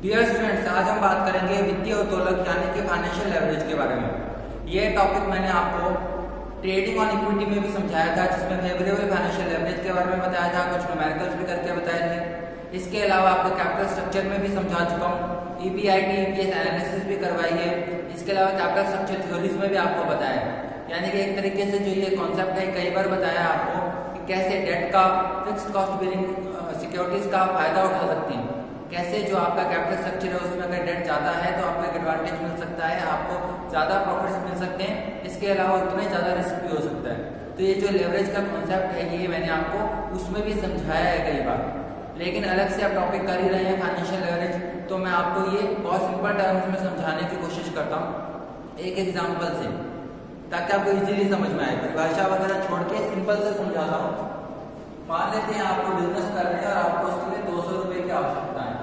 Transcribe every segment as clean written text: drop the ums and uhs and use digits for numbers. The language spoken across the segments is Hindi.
डियर स्टूडेंट्स, आज हम बात करेंगे वित्तीय उत्तोलक यानी कि फाइनेंशियल लेवरेज के बारे में। ये टॉपिक मैंने आपको ट्रेडिंग और इक्विटी में भी समझाया था, जिसमें फेवरेबल फाइनेंशियल लेवरेज के बारे में बताया था, कुछ न्यूमेरिकल्स भी करके बताए थे। इसके अलावा आपको कैपिटल स्ट्रक्चर में भी समझा चुका हूँ, ईपीआईटी ईपीएस एनालिसिस भी करवाई है। इसके अलावा कैपिटल स्ट्रक्चर थ्योरीज में भी आपको बताया, यानी कि एक तरीके से जो ये कॉन्सेप्ट है कई बार बताया आपको कि कैसे डेट का फिक्स्ड कॉस्ट बेरिंग सिक्योरिटीज का फायदा उठा सकते हैं, कैसे जो आपका कैपिटल स्ट्रक्चर है उसमें अगर डेट ज्यादा है तो आपको एक एडवांटेज मिल सकता है, आपको ज्यादा प्रॉफिट्स मिल सकते हैं। इसके अलावा उतना ही ज्यादा रिस्क भी हो सकता है। तो ये जो लेवरेज का कॉन्सेप्ट है ये मैंने आपको उसमें भी समझाया है कई बार, लेकिन अलग से आप टॉपिक कर ही रहे हैं फाइनेंशियल लेवरेज, तो मैं आपको ये बहुत सिंपल टर्म्स में समझाने की कोशिश करता हूँ एक एग्जाम्पल से, ताकि आपको इजीली समझ में आए। परिभाषा वगैरह छोड़ के सिंपल से समझाता हूँ। मान लेते हैं आपको बिजनेस कर रहे हैं और आपको उसके लिए 200 रुपए की आवश्यकता है।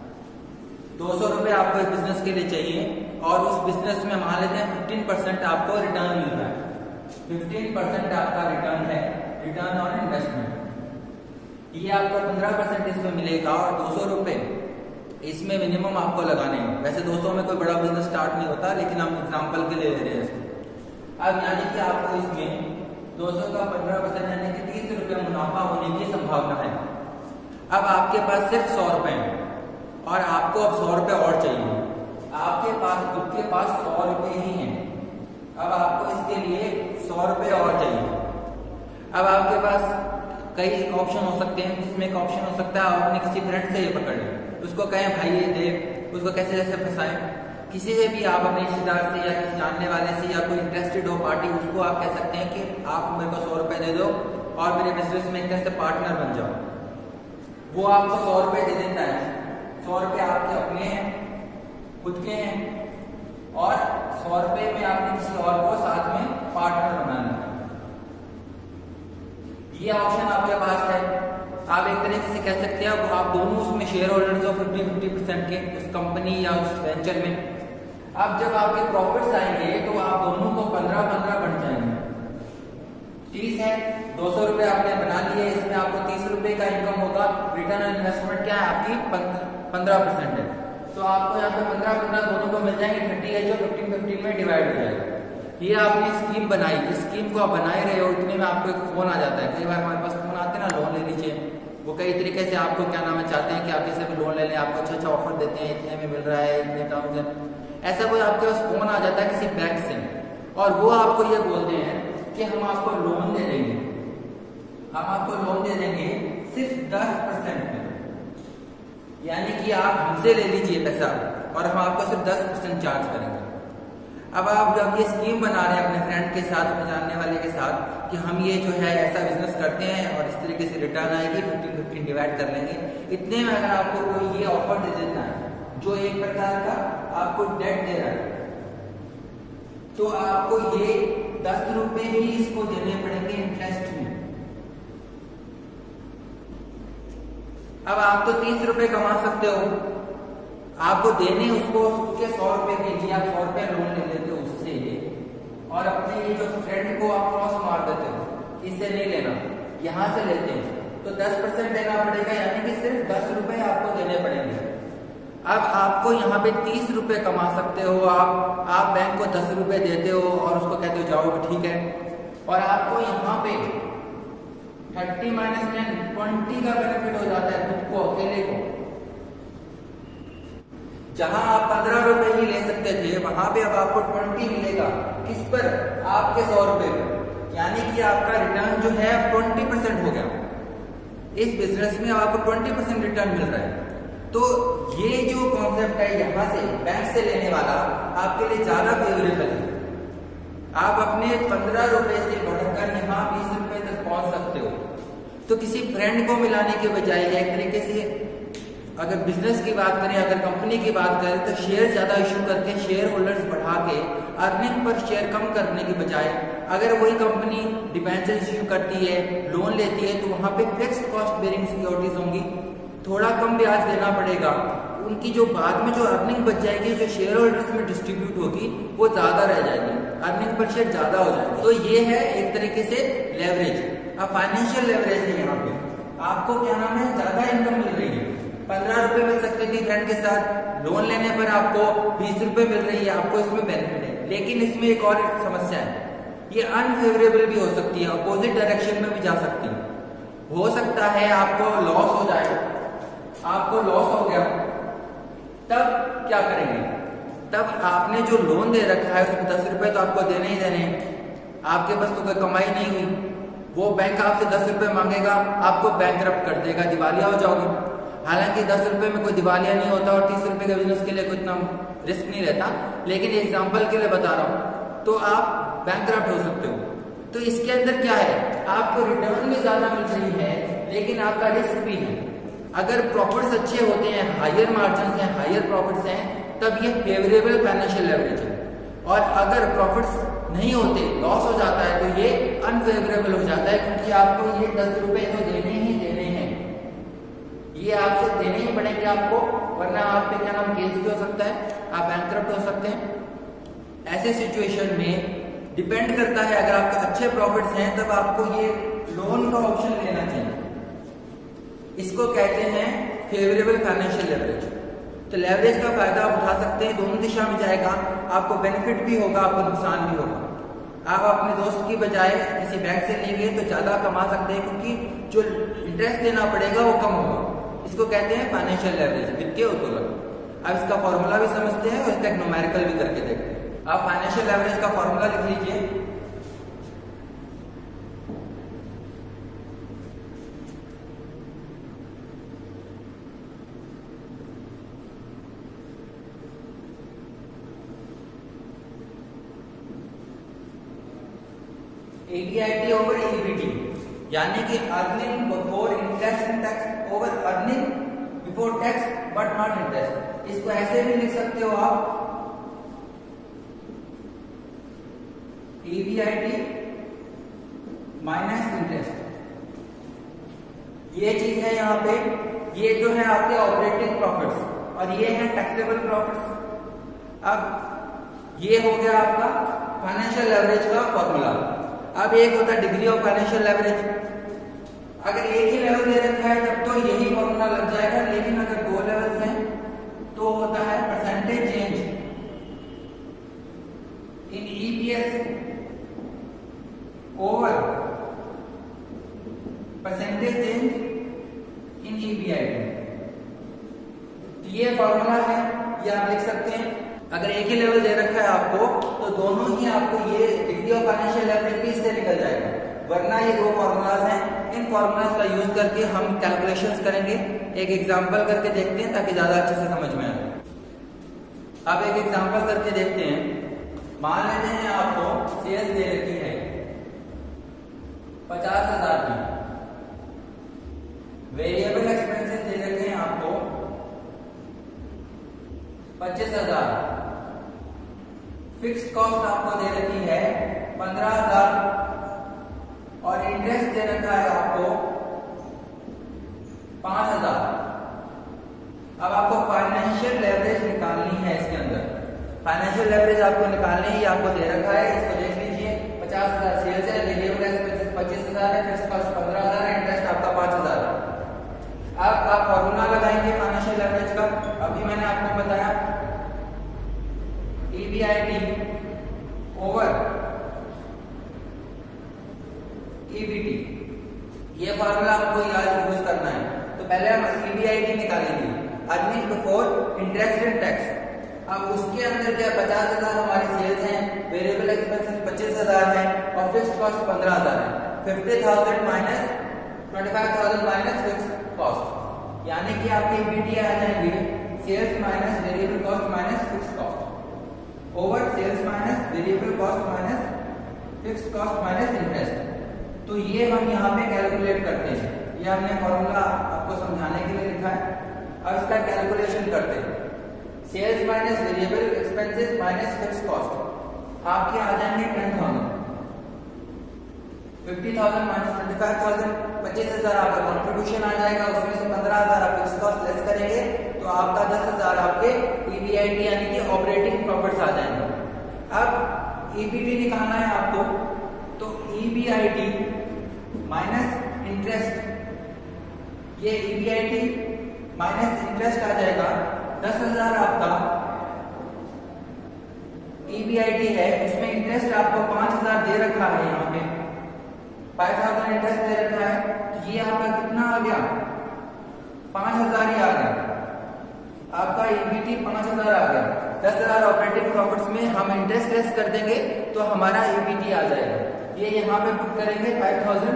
200 रुपए आपको इस बिजनेस के लिए चाहिए और उस बिजनेस में मान लेते हैं 15% आपको रिटर्न मिल रहा है। 15% आपका रिटर्न है, रिटर्न ऑन इन्वेस्टमेंट। ये आपको 15% इसमें मिलेगा और 200 रुपए इसमें मिनिमम आपको लगाने हैं। वैसे 200 में कोई बड़ा बिजनेस स्टार्ट नहीं होता, लेकिन हम एग्जाम्पल के लिए ले रहे हैं इसको। अब यानी कि आपको इसमें 200 का 15% यानी कि 30 रुपए मुनाफा होने की संभावना है। अब आपके पास सिर्फ 100 रुपए हैं और आपको अब 100 रुपए और चाहिए। आपके पास खुद के पास 100 रुपए ही हैं। अब आपको इसके लिए 100 रुपए और चाहिए। अब आपके पास कई ऑप्शन हो सकते हैं, जिसमें एक ऑप्शन हो सकता है आप अपने किसी फ्रेंड से ये पकड़ लें, उसको कहें भाई ये दे, उसको कैसे कैसे फंसाएं। किसी से भी आप अपने रिश्तेदार से या किसी जानने वाले से या कोई इंटरेस्टेड हो पार्टी, उसको आप कह सकते हैं कि आप मेरे को 100 रुपए दे दो और मेरे बिजनेस में इंटरेस्ट पार्टनर बन जाओ। वो आपको 100 रुपए दे देता है। 100 रुपए आपके अपने हैं, खुद के हैं, और 100 रुपए में आपने किसी और को साथ में पार्टनर बनाना है। ये ऑप्शन आपके पास है। आप एक तरीके से कह सकते हैं आप दोनों उसमें शेयर होल्डर्स हो 50-50% के उस कंपनी या उस वेंचर में। अब जब आपके प्रॉफिट्स आएंगे तो आप दोनों को 15-15 बन जाएंगे। 30 है, 200 रुपए आपने बना लिए, इसमें आपको 30 रुपए का इनकम होगा। रिटर्न ऑन इन्वेस्टमेंट क्या है आपकी 15% है, तो आपको यहाँ पे 15-15 दोनों को मिल जाएंगे। 30 है जो 15-15 में डिवाइड हो जाएगा। ये आपने स्कीम बनाई, इस स्कीम को आप बनाए रहे हो, इतने में आपको एक फोन आ जाता है। कई बार हमारे पास फोन आते हैं ना, लोन ले लीजिए, वो कई तरीके से आपको क्या नाम है चाहते हैं कि आप किसी भी लोन ले लें, आपको अच्छा ऑफर देते हैं, इतने में मिल रहा है, इतने टर्म्स हैं। ऐसा कोई आपके पास फोन आ जाता है किसी बैंक से और वो आपको ये बोलते हैं कि हम आपको लोन दे देंगे, हम आपको लोन दे देंगे सिर्फ 10% में, यानी कि आप हमसे ले लीजिए पैसा और हम आपको सिर्फ 10% चार्ज करेंगे। अब आप जब ये स्कीम बना रहे हैं अपने फ्रेंड के साथ, अपने जानने वाले के साथ कि हम ये जो है ऐसा बिजनेस करते हैं और इस तरीके से रिटर्न आएगी, 15-15 डिवाइड कर लेंगे, इतने में अगर आपको कोई ये ऑफर दे देता है जो एक प्रकार का आपको डेट दे रहा है, तो आपको ये 10 रुपए ही इसको देने पड़ेंगे इंटरेस्ट में। अब आप तो 30 रुपए कमा सकते हो, आपको देने उसको उसके 100 रुपए के लिए आप 100 रुपए लोन ले लेते हो उससे, और अपने ये जो फ्रेंड को आप क्रॉस मार देते हो, इससे नहीं लेना, यहाँ से लेते हैं, तो 10% देना पड़ेगा, यानी कि सिर्फ 10 रुपए आपको देने पड़ेंगे। अब आपको यहाँ पे 30 रुपए कमा सकते हो आप बैंक को 10 रुपए देते हो और उसको कहते हो जाओ ठीक है, और आपको यहाँ पे 30 - 20 का बेनिफिट हो जाता है खुद को, अकेले को। जहां आप 15 रुपए ही ले सकते थे, वहां पे अब आपको 20 मिलेगा। किस पर? आपके 100 रुपए पर, यानी कि आपका रिटर्न जो है 20% हो गया। इस बिजनेस में आपको 20% रिटर्न मिल रहा है। तो ये जो कॉन्सेप्ट है यहाँ से बैंक से लेने वाला आपके लिए ज्यादा फेवरेबल है। आप अपने 15 रुपए से बढ़कर यहाँ 20 रुपए तक पहुंच सकते हो। तो किसी फ्रेंड को मिलाने के बजाय एक तरीके से अगर बिजनेस की बात करें, अगर कंपनी की बात करें, तो शेयर ज्यादा इशू करके शेयर होल्डर्स बढ़ा के अर्निंग पर शेयर कम करने की बजाय अगर वही कंपनी डिबेंचर इश्यू करती है, लोन लेती है, तो वहां पे फिक्स्ड कॉस्ट बेरिंग सिक्योरिटीज होंगी, थोड़ा कम ब्याज देना पड़ेगा। उनकी जो बाद में जो अर्निंग बच जाएगी, जो शेयर होल्डर्स में डिस्ट्रीब्यूट होगी, वो ज्यादा रह जाएगी, अर्निंग पर शेयर ज्यादा हो जाएगी। तो ये है एक तरीके से लेवरेज। अब फाइनेंशियल लेवरेज है, यहाँ पे आपको क्या नाम है ज्यादा इनकम मिल रही है, 15 रुपए मिल सकते थे फ्रेंड के साथ, लोन लेने पर आपको 20 रुपए मिल रही है, आपको इसमें बेनिफिट है। लेकिन इसमें एक और समस्या है, ये अनफेवरेबल भी हो सकती है, अपोजिट डायरेक्शन में भी जा सकती है। हो सकता है आपको लॉस हो जाए, आपको लॉस हो गया, तब क्या करेंगे? तब आपने जो लोन दे रखा है उसमें 10 रुपए तो आपको देने ही देने हैं, आपके पास तो कोई कमाई नहीं हुई, वो बैंक आपसे 10 रुपए मांगेगा, आपको बैंकरप्ट कर देगा, दिवालिया हो जाओगे। हालांकि 10 रुपए में कोई दिवालिया नहीं होता और 30 रुपए के बिजनेस के लिए कोई इतना रिस्क नहीं रहता, लेकिन एग्जाम्पल के लिए बता रहा हूं, तो आप बैंकरप्ट हो सकते हो। तो इसके अंदर क्या है, आपको रिटर्न भी ज्यादा मिल रही है लेकिन आपका रिस्क भी है। अगर प्रॉफिट्स अच्छे होते हैं, हायर मार्जिन है, हायर प्रॉफिट्स हैं, तब ये फेवरेबल फाइनेंशियल लेवरेज है। और अगर प्रॉफिट्स नहीं होते, लॉस हो जाता है, तो ये अनफेवरेबल हो जाता है, क्योंकि आपको ये 10 रुपए तो देने ही देने हैं, ये आपसे देने ही पड़ेंगे आपको, वरना आप पे क्या नाम केस भी हो सकता है, आप बैंकरप्ट हो सकते हैं। ऐसे सिचुएशन में डिपेंड करता है, अगर आपके अच्छे प्रॉफिट्स हैं तब आपको ये लोन का ऑप्शन लेना चाहिए। इसको कहते हैं फेवरेबल फाइनेंशियल लेवरेज। तो लेवरेज का फायदा आप उठा सकते हैं, दोनों दिशा में जाएगा, आपको बेनिफिट भी होगा, आपको नुकसान भी होगा। आप अपने दोस्त की बजाय किसी बैंक से लेंगे तो ज्यादा कमा सकते हैं, क्योंकि जो इंटरेस्ट देना पड़ेगा वो कम होगा। इसको कहते हैं फाइनेंशियल लेवरेज, वित्तीय उत्तोलन। अब इसका फॉर्मूला भी समझते हैं और इसका एक न्यूमेरिकल भी करके देखते हैं। आप फाइनेंशियल लेवरेज का फॉर्मूला लिख लीजिए। EBIT ओवर EBT, यानी कि earning before interest and tax over earning before tax but not interest. इसको ऐसे भी लिख सकते हो आप, EBIT माइनस इंटरेस्ट। ये चीज है यहाँ पे, ये जो है आपके ऑपरेटिंग प्रॉफिट्स और ये है टैक्सेबल प्रॉफिट्स। अब ये हो गया आपका फाइनेंशियल लेवरेज का फॉर्मूला। अब एक होता है डिग्री ऑफ फाइनेंशियल लेवरेज। अगर एक ही लेवल दे रखा है तब तो यही फॉर्मूला लग जाएगा, लेकिन अगर 2 लेवल्स हैं तो होता है percentage change in EPS over percentage change in EBIT। ये फॉर्मूला है, ये आप लिख सकते हैं। अगर एक ही लेवल दे रखा है आपको तो दोनों ही आपको ये डिग्री ऑफ फाइनेंशियल लेवरेज भी इससे निकल जाएगा, वरना ये 2 फॉर्मूलाज हैं। इन फॉर्मूलाज का यूज करके हम कैलकुलेशंस करेंगे, एक एग्जांपल करके देखते हैं ताकि ज्यादा अच्छे से समझ में आए। अब एक एग्जांपल करके देखते हैं। मान लेते हैं आपको सेल्स दे रखी है 50,000 की, वेरिएबल एक्सपेंसेस दे रखे हैं आपको 25,000, फिक्स कॉस्ट आपको दे रखी है 15,000 और इंटरेस्ट दे रखा है आपको 5,000। अब आपको फाइनेंशियल लेवरेज निकालनी है। इसके अंदर फाइनेंशियल लेवरेज आपको निकालनी है, ये आपको दे रखा है, इसको देख लीजिए। 50,000 सेल्स है, वेरिएबल एक्सपेंसेस 25,000 है, फिक्स कॉस्ट 15,000 है, इंटरेस्ट आपका 5,000 है। अब आप फॉर्मूला लगाएंगे फाइनेंशियल लेवरेज का। अभी मैंने आपको बताया EBIT ओवर EBT, ये फॉर्मूला आपको याद यूज करना है। तो पहले हम EBIT निकालेंगे, earning before interest and tax. अब उसके अंदर क्या 50,000 हमारी सेल्स हैं, वेरिएबल एक्सपेंसेस 25,000 है और फिक्स्ड कॉस्ट 15,000 है। 50,000 माइनस 25,000 माइनस फिक्स्ड कॉस्ट, यानी कि आपके EBT आ जाएंगे sales minus variable cost minus fixed cost over sales minus variable cost minus fixed cost minus interest. तो ये हम यहाँ पे कैलकुलेट करते हैं, ये हमने फॉर्मूला आपको समझाने के लिए लिखा है। अब इसका कैलकुलेशन करते हैं। Sales minus variable expenses minus fixed cost आपके आ जाएंगे 10,000। 50,000 माइनस 25,000, 25,000 आपका कॉन्ट्रीब्यूशन आ जाएगा, उसमें से 15,000 आप फिक्स्ड कॉस्ट लेस करेंगे तो आपका 10,000 आपके EBIT यानी कि ऑपरेटिंग प्रॉफिट्स आ जाएंगे। अब EBT निकालना है आपको, तो EBIT माइनस इंटरेस्ट, ये EBIT माइनस इंटरेस्ट आ जाएगा 10,000 आपका EBIT है, उसमें इंटरेस्ट आपको 5,000 दे रखा है, यहाँ पे 5,000 इंटरेस्ट दे रखा है, तो ये आपका कितना आ गया 5,000 ही आ गया, आपका EBT 5,000 आ गया। 10,000 ऑपरेटिंग प्रॉफिट्स में हम इंटरेस्ट लेस कर देंगे तो हमारा EBT आ जाएगा, ये यहाँ पे पुट करेंगे 5,000,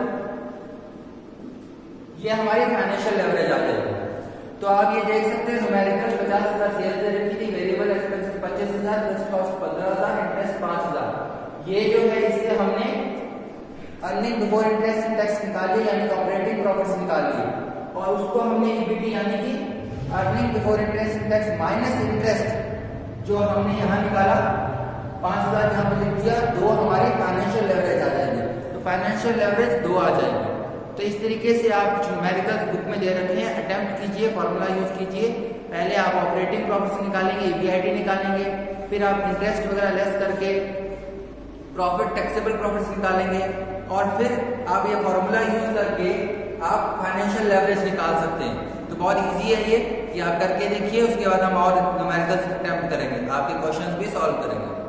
ये हमारी फाइनेंशियल लेवरेज आ जाएगी। तो आप ये देख सकते हैं न्यूमेरिकल 50,000 सेल्स दे रखी थी, variable expenses 25,000, fixed cost 15,000, interest 5,000। ये जो है इससे हमने earning before interest and tax निकाली, यानी ऑपरेटिंग प्रॉफिट्स निकाल लिए, और उसको हमने EBT यानी कि earning before interest and tax minus interest जो हमने यहाँ निकाला 5,000 यहाँ पे लिख दिया, 2 हमारी फाइनेंशियल लेवरेज आ जाएगी। तो फाइनेंशियल लेवरेज 2 आ जाएगी। तो इस तरीके से आप कुछ न्यूमेरिकल्स बुक में दे रखे हैं, अटेम्प्ट कीजिए, फॉर्मूला यूज कीजिए। पहले आप ऑपरेटिंग प्रॉफिट्स निकालेंगे, EBIT निकालेंगे, फिर आप इंटरेस्ट वगैरह लेस करके प्रॉफिट टैक्सेबल प्रॉफिट्स निकालेंगे, और फिर आप ये फॉर्मूला यूज करके आप फाइनेंशियल लेवरेज निकाल सकते हैं। तो बहुत इजी है ये, कि आप करके देखिए, उसके बाद हम और न्यूमेरिकल्स अटेम्प्ट करेंगे, आपके क्वेश्चंस भी सॉल्व करेंगे।